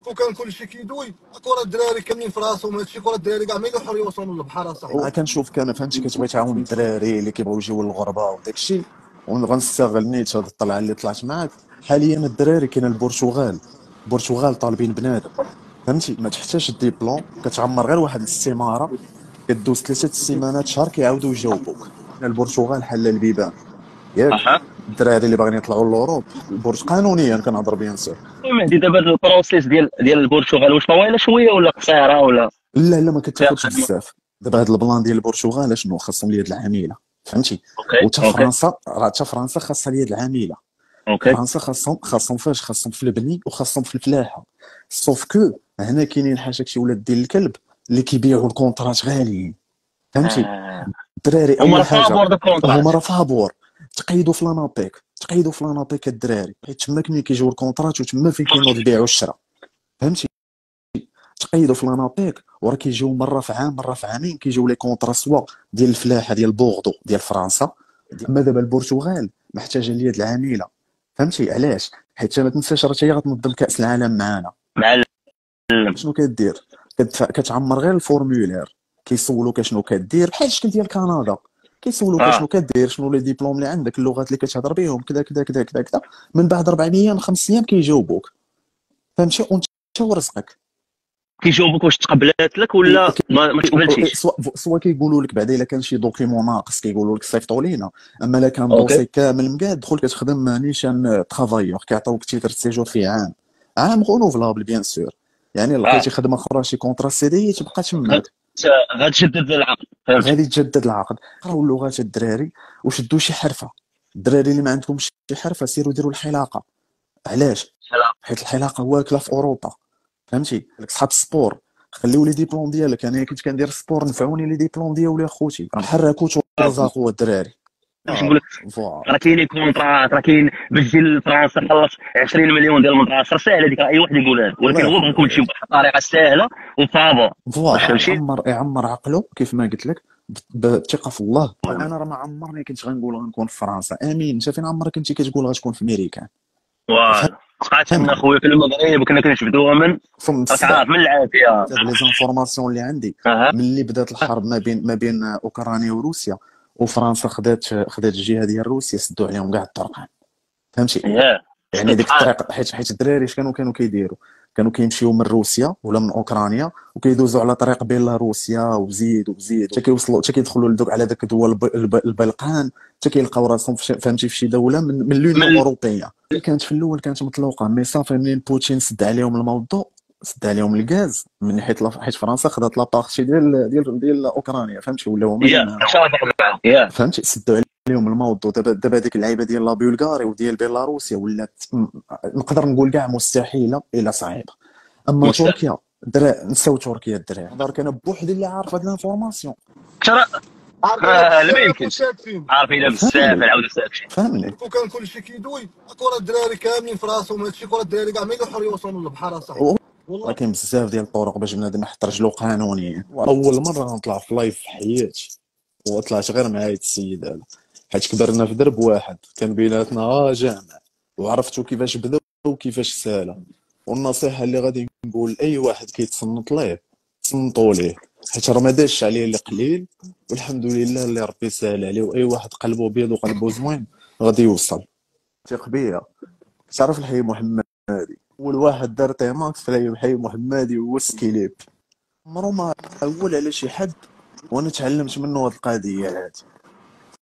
وكان كلشي كيدوي كره الدراري كاملين في راسهم هادشي، كره الدراري كاع ما يلوحوا يوصلوا للبحر اصاحبي. كنشوف كان فهمتي كتبغي تعاون الدراري اللي كيبغيو يجيو للغربه وداك الشيء، وغنستغل نيت هاد الطلعه اللي طلعت معاك. حاليا الدراري كاين البرتغال طالبين بنادم، فهمتي؟ ما تحتاجش ديبلوم، كتعمر غير واحد الاستماره، كدوز 3 سيمانات شهر كيعاودوا يجاوبوك. البرتغال حل البيبان، ياك؟ اها. الدراري اللي باغيين يطلعوا لوروب، قانونيا كنهضر بيان سور. مهدي دابا هاد البروسيس ديال البرتغال واش طويله شويه ولا قصيره ولا لا لا، ما فيها كتاخذش خدمه؟ بزاف. دابا هاد البلان ديال البرتغال شنو خاصهم اليد العامله، فهمتي؟ اوكي وتا اوكي فرنسا راه تا فرنسا خاصها اليد العامله. اوكي. فرنسا خاصهم فاش، خاصهم في البني وخاصهم في الفلاحه. سوف كو هنا كاينين حاجه شي ولاد ديال الكلب اللي كيبيعوا الكونطرات غاليين، فهمتي؟ آه. الدراري هما راه اول حاجه فابور دو كونترات. هما راه فابور. تقيدوا في لانابيك الدراري، حيت تما كاين كيجيو الكونطرات وتما فين كاينوض البيع والشراء، فهمتي؟ تقيدوا في لانابيك وراه كيجيو مره في عام مره في عامين، كيجيو لي كونطرا سوا ديال الفلاحه ديال بوغدو ديال فرنسا. اما دابا البرتغال محتاجه اليد العامله، فهمتي علاش؟ حيت ما تنساش راه هي غتنظم كاس العالم معانا. معلم. شنو كدير؟ كتعمر غير الفورمولير، كيسولوك شنو كدير بحال الشكل ديال كندا. كيسولوك اه. شنو كدير، شنو لي ديبلوم اللي عندك، اللغات اللي كتهضر بهم، كذا كذا كذا كذا كذا. من بعد 4 ايام 5 ايام كيجاوبوك، فهمتي؟ وانت ورزقك. كيجاوبوك واش تقبلات لك كي ولا ما تقبلتيش؟ سوا كيقولوا لك بعدا الا كان شي دوكيمون ناقص كيقولوا لك صيفطوا لينا. اما الا كان اوكي. دوسي كامل مقاد دخل كتخدم نيشان ترافايور، كيعطيوك تيتر سيجور فيه عام غونوفلابل بيان سور. يعني اه. لقيتي خدمه اخرى شي كونترا سي دي تبقى تماك. غتشدد العقد، فهمتك. غادي تجدد العقد. قراو اللغات الدراري وشدوا شي حرفه. الدراري اللي ما عندهمش شي حرفه سيروا ديروا الحلاقه. علاش؟ سلام. حيت الحلاقه واكله في اوروبا، فهمتي؟ لك صحاب السبور خليو لي ديبلوم ديالك. انا كنت كندير السبور نفعوني لي ديبلوم ديالي اخوتي، راه حركوا ورزقوا الدراري. باش نقول لك فوالا. راه كاينين كونترات، راه كاين باش تجي لفرنسا خلص 20 مليون ديال المدرسه، راه ساهله هذيك، راه اي واحد يقولها لك، الله ولكن هو بغى يرحم يكون شي والديك. بواحد الطريقه سهله وفابور. واش فوالا، فهمتي؟ يعمر عقله كيف ما قلت لك، بالثقه في الله. انا راه ما عمرني كنت غنقول غنكون في فرنسا، امين. انت فين عمرك كنتي كتقول غتكون في امريكان؟ فوالا. سمعت من فهمني. اخويا في المغرب وكنا كنشبدوها من، فم راك الصداع. عارف، من العافيه. لي زانفورماسيون اللي عندي اها. ملي بدات الحرب ما بين اوكرانيا وروسيا، وفرنسا خدات الجهه ديال روسيا، سدوا عليهم كاع الطرقان، فهمتي؟ ياه. يعني ديك سبحان. الطريق، حيت الدراري اش كانوا كيديروا، كانوا كيمشيو من روسيا ولا من اوكرانيا وكيدوزوا على طريق بيلاروسيا وبزيد حتى كيوصلوا، حتى كيدخلوا لدوك على داك دول البلقان، حتى كيلقاو راسهم فهمتي في شي دوله من لونيون من اوروبيه. اللي كانت في الاول كانت مطلوقه، مي صافي منين بوتين سد عليهم الموضوع، سد عليهم الغاز من حيت فرنسا خدات لابارتي ديال اوكرانيا، فهمتي؟ ولا هما اللي يا معاهم، شاطر معاه يا. فهمتي؟ سدوا عليهم الموضوع. دابا ديك اللعيبه ديال لا بلغاري وديال بيلاروسيا ولات نقدر نقول كاع مستحيله الا صعيبه. اما مستحيل. تركيا نساو تركيا الدراري، دارك انا بوحدي اللي عارف هاد الانفورماسيون. ترى عارفين لا بزاف يمكنش. وساكتين. عارفين بزاف فهمني العاود ساكتين. فهمني. وكان كلشي كيدوي كره الدراري كاملين في راسهم هادشي، كره الدراري كاع ما يلوحوا يوصلوا للبحر اصاحبي. راه كاين بزاف ديال الطرق باش بنادم يحط رجلو قانونيا. اول مره نطلع في لايف في حياتي، وطلعت غير مع هاد السيد هذا، حيت كبرنا في درب واحد كان بيناتنا جامع، وعرفتو كيفاش بدا وكيفاش سالا. والنصيحه اللي غادي نقول لاي واحد كيتصنت ليه، تصنتوا ليه، حيت راه ما داش عليه اللي قليل، والحمد لله اللي ربي سهل عليه. واي واحد قلبه بيض وقلبه زوين غادي يوصل. ثق بيا. تعرف الحي محمد، اول واحد دار تيماكس في الحي محمدي هو سكيليب. عمرو ما اول على شي حد، وانا تعلمت منه هاد القضيه هادي.